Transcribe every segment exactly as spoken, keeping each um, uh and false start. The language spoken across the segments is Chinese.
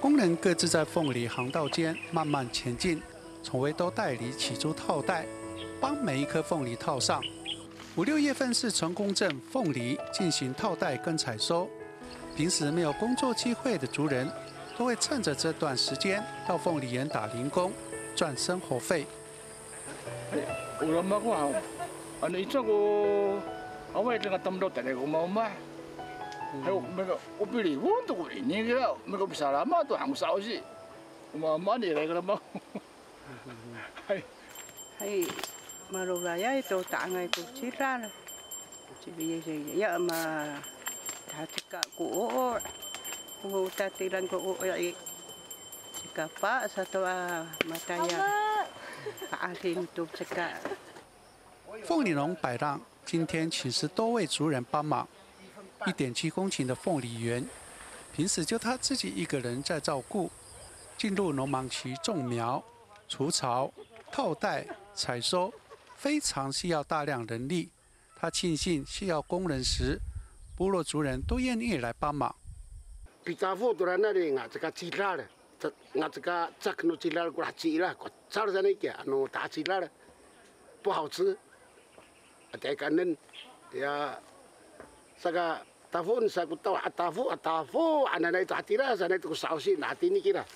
工人各自在凤梨航道间慢慢前进，从围兜袋里取出套袋，帮每一颗凤梨套上。五六月份是成功镇凤梨进行套袋跟采收，平时没有工作机会的族人，都会趁着这段时间到凤梨园打零工，赚生活费。 有人嘛讲，啊你这个啊我这个当到大家个妈妈。 Ayo, mereka upili untuk ini kita mereka bisa lama tuh ang usah sih, mama ni lagi lama. Hai, hai, malu raya itu tak ngai kucira, jadi ya ma, dah cakap ku, ku tak tiran ku ya, cakap pak satu ah mata ya, asin tu cakap. 凤梨农百让今天其实多位族人帮忙。 一点七公顷的凤梨园，平时就他自己一个人在照顾。进入农忙期，种苗、除草、套袋、采收，非常需要大量人力。他庆幸需要工人时，部落族人都愿意来帮忙。 比扎夫突然那里啊，这个鸡拉了，这啊这个这个弄鸡拉过来鸡拉，过炒在那个弄大鸡拉了，不好吃。แต่กันนั้น呀，这个。 Tafun saya ku tahu atafu atafu anak itu hati lah sana itu sausi hati ni kira。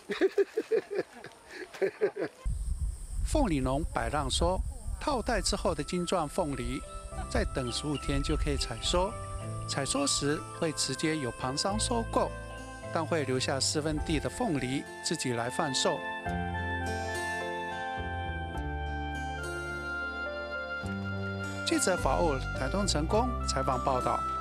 凤梨农百让说，套袋之后的金钻凤梨，再等十五天就可以采收。采收时会直接由旁商收购，但会留下四分地的凤梨自己来贩售。记者法务台东成功采访报道。